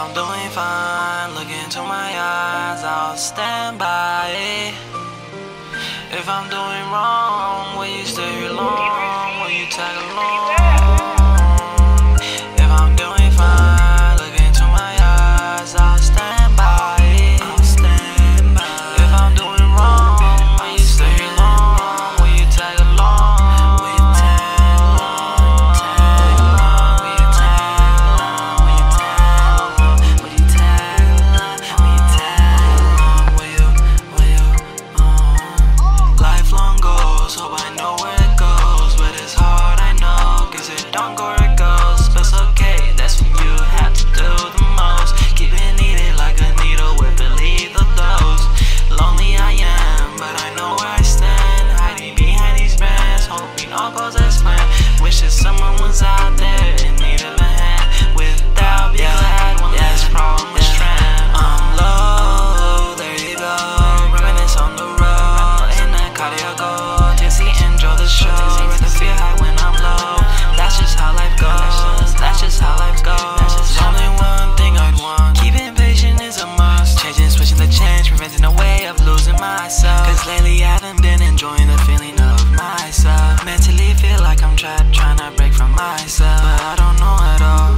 I'm doing fine, look into my eyes, I'll stand by it. If I'm doing wrong, will you stay along? Will you tag along? If I'm doing fine, look into my eyes, I'll stand by it. If I'm doing wrong, will you stay along? Will you tag along? Will you tag along? Will you tag along? Will you tag along? Will you tag along? Will you tag along? Will you lifelong goals, hope I know where it goes, but it's hard, I know, cause it don't go where it goes, but it's okay, that's when you have to do the most, keep it needed like a needle with the lethal dose. Lonely I am, but I know where I stand, hiding behind these brands, hoping all goes as planned, wish that someone was out there in need of a hand, without be glad when this problem was strand. I'm low, there you go, reminisce on the road, in that cardio go, Dizzy, enjoy the show, rather feel high when I'm low, that's just how life goes, that's just how life goes. There's only one thing I'd want, keeping patient is a must, changing, switching the change, preventing a way of losing myself, cause lately I haven't been enjoying the feeling of myself, mentally feel like I'm trapped, trying to break from myself, but I don't know at all.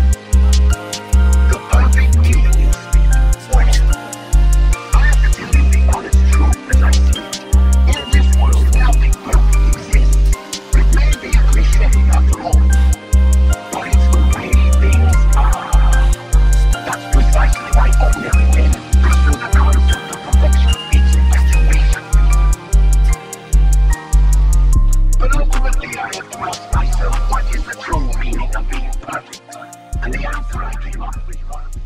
The perfect you is what? I have to tell you the honest truth as I see it. In this world, nothing perfect exists. It may be a cliche after all, but it's the way things are. That's precisely why ordinary men pursue the concept of perfection meets infatuation. But ultimately, I have to ask myself, what is the true meaning of being perfect? And the answer I came up with was